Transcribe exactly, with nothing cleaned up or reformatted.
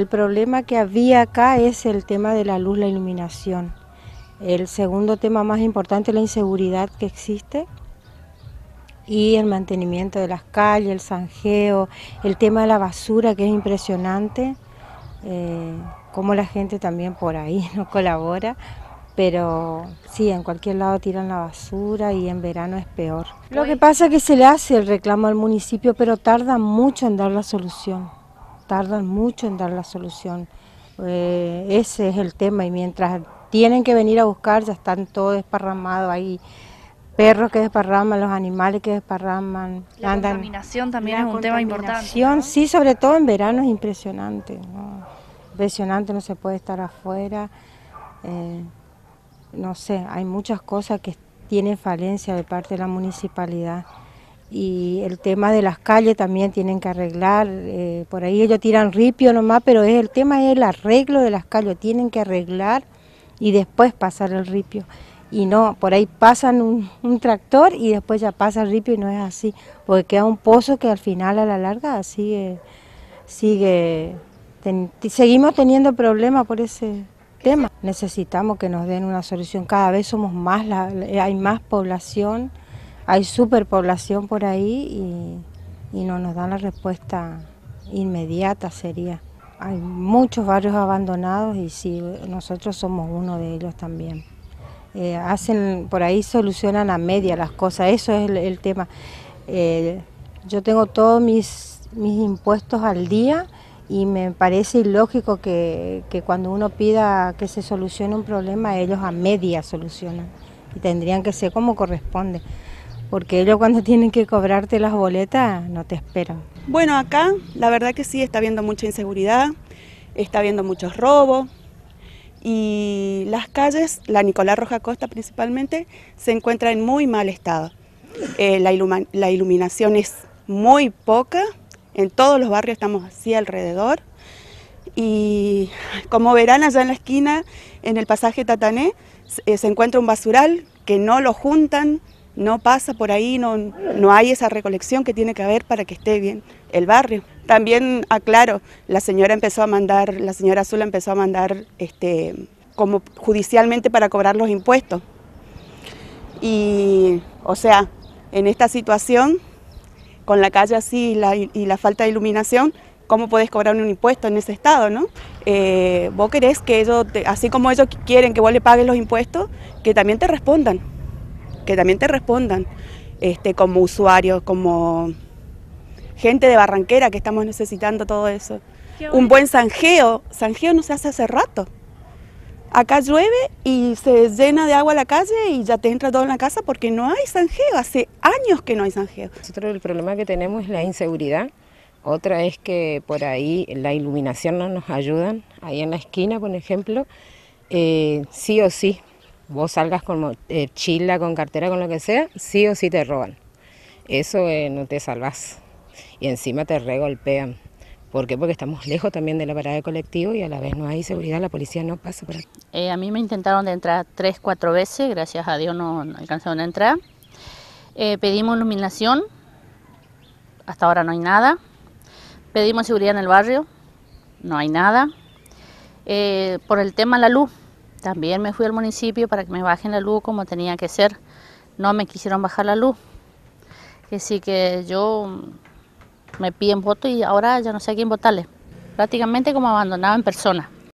El problema que había acá es el tema de la luz, la iluminación. El segundo tema más importante es la inseguridad que existe y el mantenimiento de las calles, el zanjeo, el tema de la basura que es impresionante, eh, cómo la gente también por ahí no colabora, pero sí, en cualquier lado tiran la basura y en verano es peor. Lo que pasa es que se le hace el reclamo al municipio, pero tarda mucho en dar la solución, tardan mucho en dar la solución. Eh, ese es el tema y mientras tienen que venir a buscar ya están todos desparramados ahí. Perros que desparraman, los animales que desparraman. La andan, contaminación también es un tema importante, ¿no? Sí, sobre todo en verano es impresionante, ¿no? Impresionante, no se puede estar afuera. Eh, no sé, hay muchas cosas que tienen falencia de parte de la municipalidad. Y el tema de las calles también tienen que arreglar. Eh, por ahí ellos tiran ripio nomás, pero es, el tema es el arreglo de las calles. Tienen que arreglar y después pasar el ripio. Y no, por ahí pasan un, un tractor y después ya pasa el ripio y no es así, porque queda un pozo que al final a la larga sigue, sigue, ten, seguimos teniendo problemas por ese tema. Necesitamos que nos den una solución, cada vez somos más, la, hay más población, hay superpoblación por ahí y, y no nos dan la respuesta inmediata sería. Hay muchos barrios abandonados y sí, nosotros somos uno de ellos también. Eh, hacen, por ahí solucionan a media las cosas, eso es el, el tema. Eh, yo tengo todos mis, mis impuestos al día y me parece ilógico que, que cuando uno pida que se solucione un problema, ellos a media solucionan y tendrían que ser como corresponde, porque ellos cuando tienen que cobrarte las boletas no te esperan. Bueno, acá la verdad que sí está habiendo mucha inseguridad, está habiendo muchos robos. Y las calles, la Nicolás Roja Costa principalmente, se encuentra en muy mal estado. Eh, la, iluma, la iluminación es muy poca, en todos los barrios estamos así alrededor. Y como verán allá en la esquina, en el pasaje Tatané, eh, se encuentra un basural que no lo juntan, no pasa por ahí, no, no hay esa recolección que tiene que haber para que esté bien el barrio. También aclaro, la señora empezó a mandar, la señora Azul empezó a mandar este, como judicialmente para cobrar los impuestos. Y, o sea, en esta situación, con la calle así y la, y la falta de iluminación, ¿cómo puedes cobrar un impuesto en ese estado, no? Eh, vos querés que ellos, te, así como ellos quieren que vos le pagues los impuestos, que también te respondan. que también te respondan este, como usuarios, como gente de Barranquera que estamos necesitando todo eso. Un buen zanjeo, zanjeo no se hace hace rato. Acá llueve y se llena de agua la calle y ya te entra todo en la casa porque no hay zanjeo, hace años que no hay zanjeo. Nosotros el problema que tenemos es la inseguridad, otra es que por ahí la iluminación no nos ayudan, ahí en la esquina por ejemplo, eh, sí o sí. Vos salgas con mochila, con cartera, con lo que sea, sí o sí te roban. Eso eh, no te salvás. Y encima te regolpean. ¿Por qué? Porque estamos lejos también de la parada de colectivo y a la vez no hay seguridad, la policía no pasa por aquí. Eh, a mí me intentaron de entrar tres, cuatro veces, gracias a Dios no, no alcanzaron a entrar. Eh, pedimos iluminación, hasta ahora no hay nada. Pedimos seguridad en el barrio, no hay nada. Eh, por el tema de la luz. También me fui al municipio para que me bajen la luz como tenía que ser. No me quisieron bajar la luz. Así que yo me piden voto y ahora ya no sé a quién votarle. Prácticamente como abandonado en persona.